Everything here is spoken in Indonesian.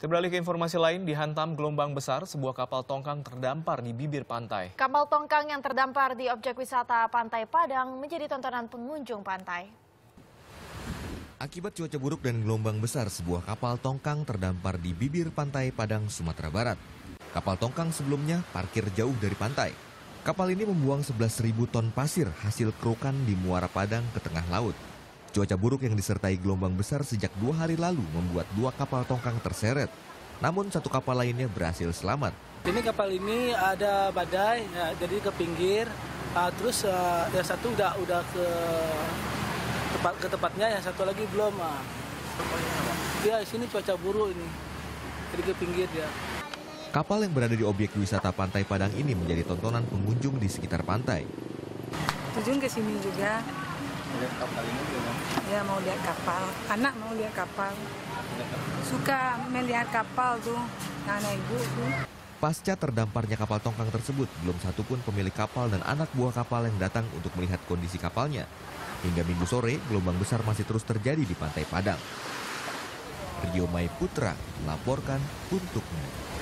Kita beralih ke informasi lain, dihantam gelombang besar, sebuah kapal tongkang terdampar di bibir pantai. Kapal tongkang yang terdampar di objek wisata Pantai Padang menjadi tontonan pengunjung pantai. Akibat cuaca buruk dan gelombang besar, sebuah kapal tongkang terdampar di bibir Pantai Padang, Sumatera Barat. Kapal tongkang sebelumnya parkir jauh dari pantai. Kapal ini membuang 11.000 ton pasir hasil kerukan di Muara Padang ke tengah laut. Cuaca buruk yang disertai gelombang besar sejak 2 hari lalu membuat 2 kapal tongkang terseret. Namun 1 kapal lainnya berhasil selamat. Ini kapal ini ada badai, ya, jadi ke pinggir. Terus yang satu udah ke tempatnya, yang satu lagi belum. Ya sini cuaca buruk ini, jadi ke pinggir ya. Kapal yang berada di objek wisata Pantai Padang ini menjadi tontonan pengunjung di sekitar pantai. Tujuan ke sini juga. Lihat kapal ini juga. Ya mau lihat kapal, anak mau lihat kapal. Suka melihat kapal tuh, anak ibu tuh. Pasca terdamparnya kapal tongkang tersebut, belum satu pun pemilik kapal dan anak buah kapal yang datang untuk melihat kondisi kapalnya. Hingga Minggu sore, gelombang besar masih terus terjadi di Pantai Padang. Rio Mai Putra melaporkan untuk